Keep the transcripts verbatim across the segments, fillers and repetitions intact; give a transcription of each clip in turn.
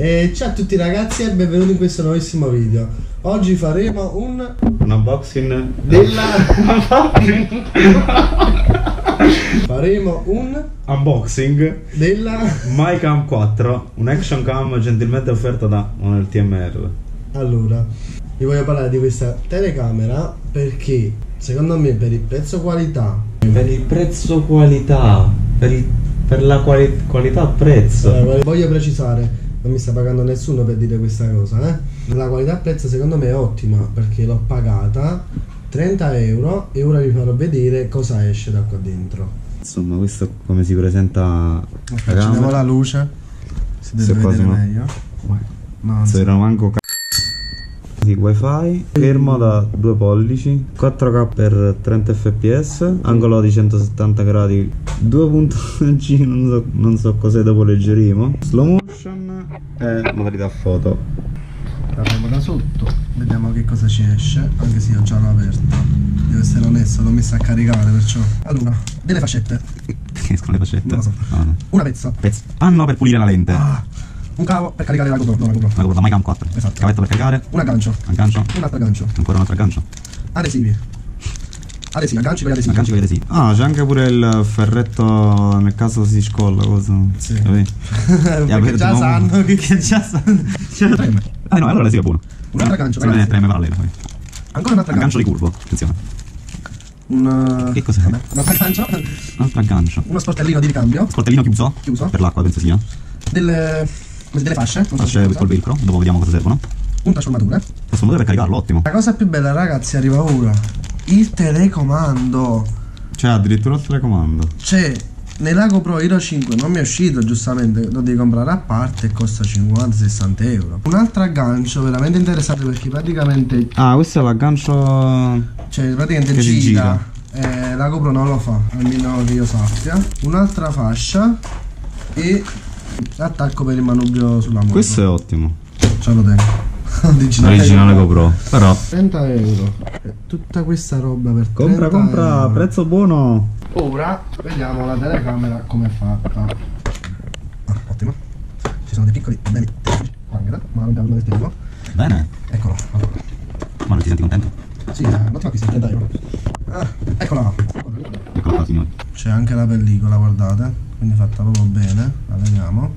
E ciao a tutti ragazzi e benvenuti in questo nuovissimo video. Oggi faremo un un unboxing della faremo un unboxing della MyCam quattro, un action cam gentilmente offerta da un L T M R. Allora, vi voglio parlare di questa telecamera perché secondo me per il prezzo qualità Per il prezzo qualità, per, il, per la quali, qualità prezzo. eh, voglio precisare, non mi sta pagando nessuno per dire questa cosa, eh? La qualità prezzo secondo me è ottima perché l'ho pagata trenta euro e ora vi farò vedere cosa esce da qua dentro. Insomma, questo come si presenta la Accendiamo camera. la luce, si deve Se qua vedere sono- meglio. No, non Se si- era manco c***o. Sì, wifi, schermo da due pollici, quattro K per trenta F P S, angolo di centosettanta gradi, due punto G, non so, non so cos'è, dopo leggeremo. Slow motion e modalità foto. Apriamo da sotto, vediamo che cosa ci esce, anche se io già l'ho aperta. Devo essere onesto, l'ho messa a caricare perciò. Allora, delle fascette, Perché escono le fascette? Non lo so. No, no. una pezza, Pezzo. Panno per pulire la lente. ah, un cavo per caricare la GoPro, no, la GoPro. La GoPro, la MyCam quattro. Esatto. Cavetto per caricare. Un aggancio, Aggancio. un altro aggancio, Ancora un altro aggancio. adesivi, adesivi, agganci per adesivi. Agganci con gli adesivi. Ah, c'è anche pure il ferretto nel caso si scolla, cosa? Sì. Capì? Perché già sanno che che già sanno. Treme. Ah no, allora sì, è buono. Un altro aggancio, Se non è ragazzi. treme parallelo. poi. Ancora un altro Aggancio aggancio, di curvo, attenzione. un... Che cos'è? vabbè, un altro aggancio, Un altro aggancio. uno sportellino di ricambio, Sportellino chiuso. Chiuso. Per l'acqua, penso sia. delle, delle fasce, non so Fasce se col velcro, dopo vediamo cosa servono. un trasformatore. Questo modo per caricarlo, ottimo. La cosa più bella ragazzi arriva ora, il telecomando. C'è addirittura il telecomando. Cioè, nella GoPro Hero cinque non mi è uscito, giustamente lo devi comprare a parte e costa cinquanta sessanta euro. Un altro aggancio veramente interessante perché praticamente, Ah, questo è l'aggancio. cioè praticamente Che si gira, eh, la GoPro non lo fa, almeno che io sappia. Un'altra fascia e l'attacco per il manubrio sulla moto. Questo è ottimo. Ce lo tengo. Originale, Originale GoPro. Però. trenta euro. E tutta questa roba per Compra, trenta compra, euro. prezzo buono. Ora vediamo la telecamera come è fatta. Ah, ottimo. Ci sono dei piccoli beni guarda, ma non abbiamo del tempo. Bene. Eccolo. Allora. Ma non ti senti contento? Sì, è un ottimo acquisto, trenta euro. Ah, eccola. Eccolo qua, signori. C'è anche la pellicola, guardate. Quindi fatta proprio bene. La vediamo.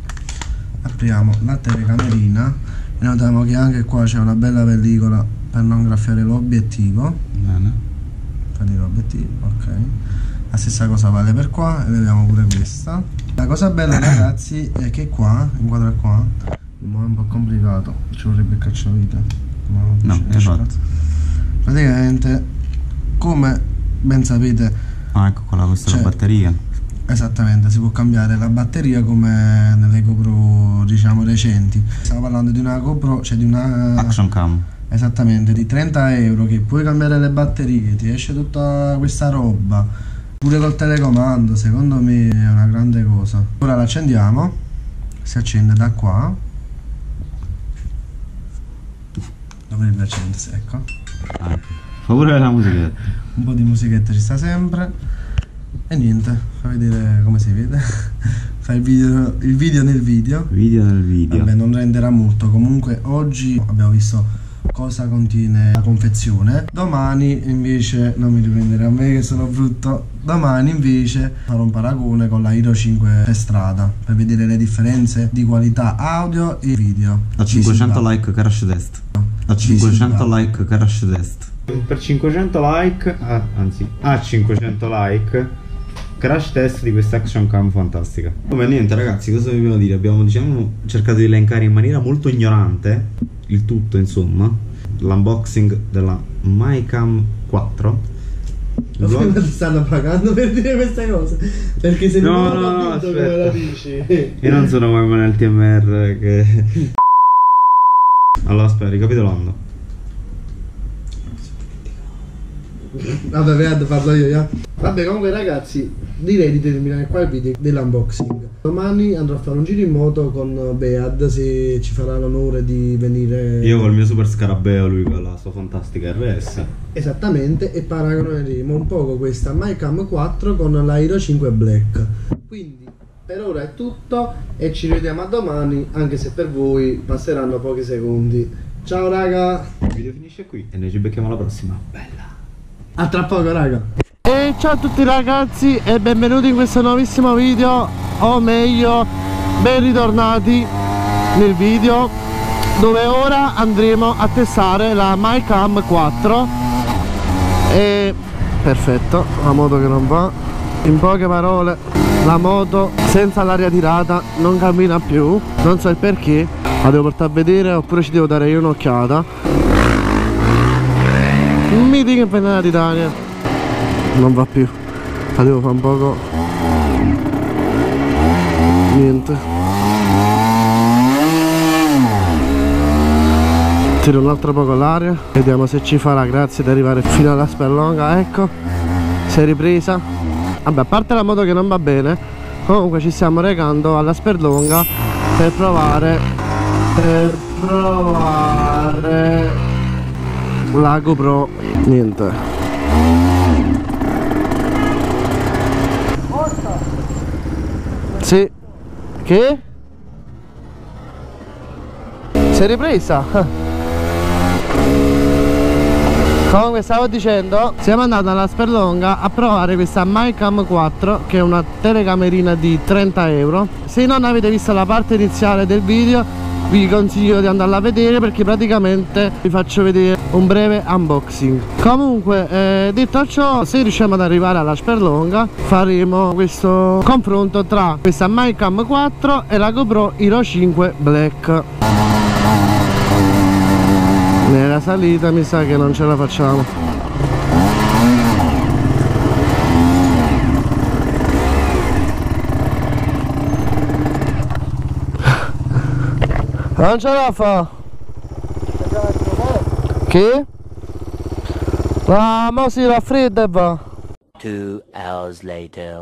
Apriamo la telecamerina. E notiamo che anche qua c'è una bella pellicola per non graffiare l'obiettivo. Bene. Per l'obiettivo, ok. La stessa cosa vale per qua e vediamo pure questa. La cosa bella ragazzi è che qua, inquadra qua, ma è un po' complicato, ci vorrebbe il cacciavite. Ma non No, riesce, esatto. cazzo. Praticamente, come ben sapete, Ah, ecco qua, questa è Cioè, la batteria. esattamente, si può cambiare la batteria come nelle GoPro diciamo recenti. Stiamo parlando di una GoPro, cioè di una Action cam. esattamente, di trenta euro che puoi cambiare le batterie, ti esce tutta questa roba pure col telecomando. Secondo me è una grande cosa. Ora la accendiamo, si accende da qua, dovrebbe accendersi, ecco. Ah, fa pure la musichetta. Un po' di musichetta ci sta sempre. E niente, fa vedere come si vede. Fa il video, il video nel video. Video nel video. Vabbè, non renderà molto. Comunque oggi abbiamo visto cosa contiene la confezione. Domani invece, non mi riprendere a me che sono brutto, domani invece farò un paragone con la Hero cinque per strada per vedere le differenze di qualità audio e video. A cinquecento Visiva. like crash test. A Visiva. cinquecento like crash test. Per cinquecento like, ah, anzi, a cinquecento like crash test di questa action cam fantastica. Come niente ragazzi, cosa dobbiamo dire? Abbiamo diciamo cercato di elencare in maniera molto ignorante il tutto, insomma, l'unboxing della MyCam quattro. Il Ma vlog- ti stanno pagando per dire queste cose? Perché se No, non no, ho no, capito aspetta. come la dici. Io non sono come nel T M R che... Allora aspetta, ricapitolando. Vabbè, vedete, parlo io, ya. Vabbè, comunque ragazzi, direi di terminare qua il video dell'unboxing. Domani andrò a fare un giro in moto con Bead, se ci farà l'onore di venire. Io col mio super scarabeo, lui con la sua fantastica R S. Esattamente, e paragoneremo un poco questa MyCam quattro con la Hero cinque Black. Quindi per ora è tutto e ci vediamo a domani, anche se per voi passeranno pochi secondi. Ciao raga. Il video finisce qui e noi ci becchiamo alla prossima. Bella. A tra poco raga. E ciao a tutti ragazzi e benvenuti in questo nuovissimo video, o meglio ben ritornati nel video dove ora andremo a testare la MyCam quattro. E perfetto, la moto che non va. In poche parole, la moto senza l'aria tirata non cammina più, non so il perché, la devo portare a vedere oppure ci devo dare io un'occhiata. Mi dica che prende la titania, non va più, la devo fare un poco, niente, tiro un altro poco l'aria, vediamo se ci farà grazie di arrivare fino alla Sperlonga. Ecco, si è ripresa. Vabbè, a parte la moto che non va bene, comunque ci stiamo recando alla Sperlonga per provare per provare la GoPro. Niente. Sì. Che? Si è ripresa? Comunque stavo dicendo, siamo andati alla Sperlonga a provare questa MyCam quattro, che è una telecamerina di trenta euro. Se non avete visto la parte iniziale del video vi consiglio di andarla a vedere, perché praticamente vi faccio vedere un breve unboxing. Comunque eh, detto ciò, se riusciamo ad arrivare alla Sperlonga faremo questo confronto tra questa MyCam quattro e la GoPro Hero cinque Black. Nella salita mi sa che non ce la facciamo. Non ce la fa. Che? Ah, ma si raffredda e va. Two hours later.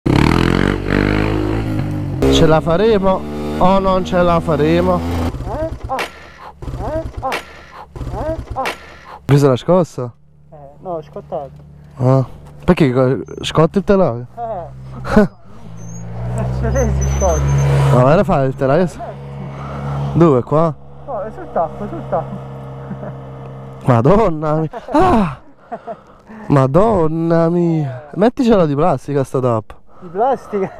Ce la faremo o non ce la faremo? Questa è la scossa? Eh, no, ho scottato. Ah, perché scotti il telaio? Eh, ce l'hai si scotta. Ma vai a fare il telaio? Dove qua? No, è sul tappo, sul tappo. Madonna mia. Ah! Madonna mia. Metticela di plastica sta tappa. Di plastica?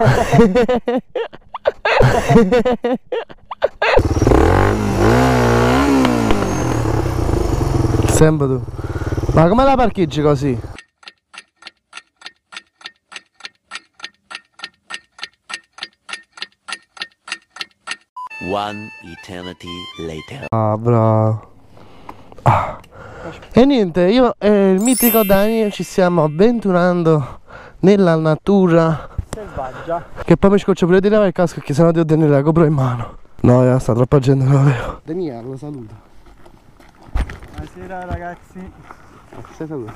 Sempre tu. Ma come la parcheggi così? One eternity later. Ah, bravo. Ah. E niente, io e il mitico Dani ci stiamo avventurando nella natura Selvaggia. Che poi mi scoccio pure di levare il casco, perché sennò devo tenere la GoPro in mano. No, ja, sta troppa gente, non lo vedo. Daniele, lo saluto. Buonasera ragazzi. Sei saluto.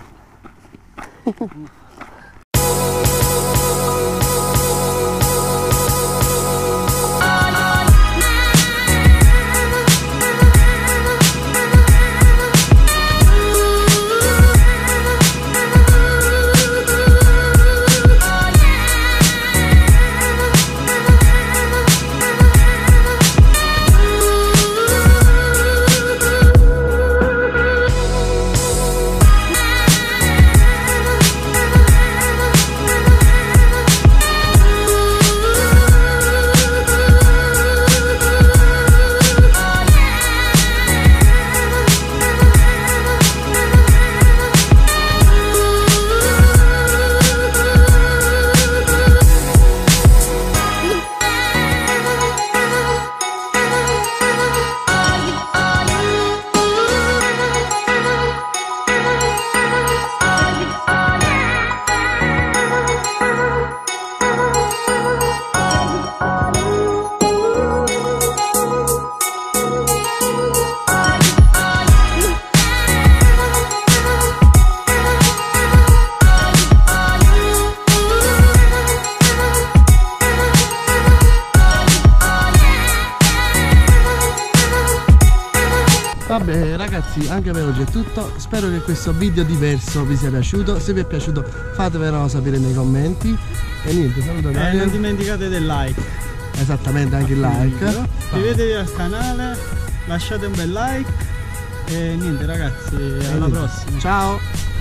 Vabbè ragazzi, anche per oggi è tutto. Spero che questo video diverso vi sia piaciuto. Se vi è piaciuto fatevelo sapere nei commenti. E niente, saluta E Daniel. non dimenticate del like. Esattamente, anche il like. Iscrivetevi al canale, lasciate un bel like. E niente ragazzi, alla prossima. Ciao.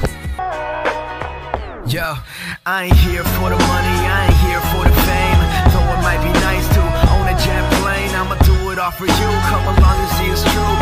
Yo, I ain't here for the money, I ain't here for the fame. Though it might be nice to own a jet plane, I'ma do it all for you. Come along and see it's true.